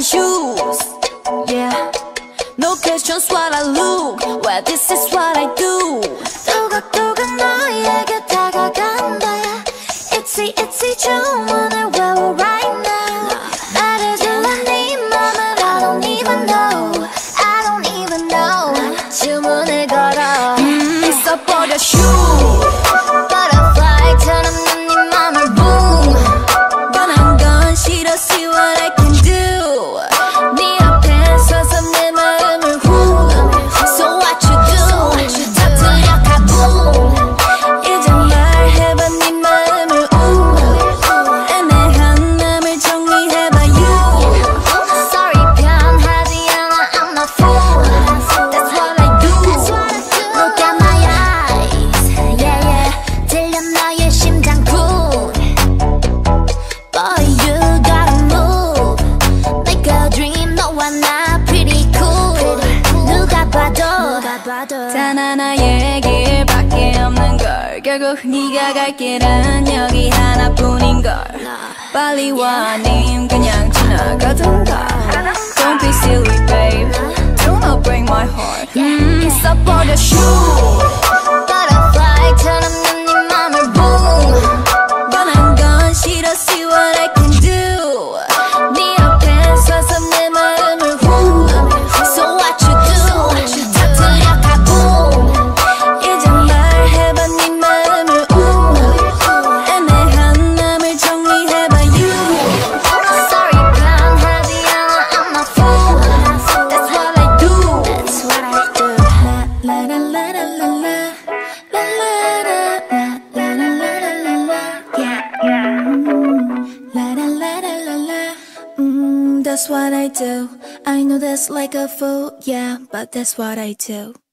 shoes. Yeah, no questions what I look. Well, this is what I do. 또각또각 너에게 다가간다. Itsy 주문을 외워 right now. 말해줄래 네 맘을 I don't even know. I don't even know. 주문을 걸어 있어버려 슈. Butterfly처럼 난 네 맘을 boom. 뻔한 건 싫어. See what I can do. 네 앞에 서서 내 마음을 who. So what you do? 터뜨려 가boom. 이제 말해봐 네 마음을 애매한 맘을 정리해봐 you. Sorry 변하지 않아 I'm not fool. That's what I do. Look at my eyes. Yeah yeah. 들려 너의 심장군. Boy you gotta move. Make a dream 너와 나 pretty cool. 누가 봐도 단 하나의 길밖에 없는 걸. 결국 네가 갈 길은 여기 하나뿐인 걸. 빨리 와 아님 그냥 지나가던가. Don't be silly babe. Do not break my heart. 있어버려 슈. Butterfly처럼 난 네 맘을 boom. 뻔한 건 싫어. See what I can do. 네 앞에 서서 내 마음을 who. So what you do? 터뜨려 가boom. 이제 말해봐 네 마음을 애매한 맘을 정리해봐 you. Sorry 변하지 않아 I'm not fool. That's what I do. That's what I do. La la la la la la la la la la la la la la. Yeah yeah. La la la la la la. That's what I do. I know that's like a fool, yeah, but that's what I do.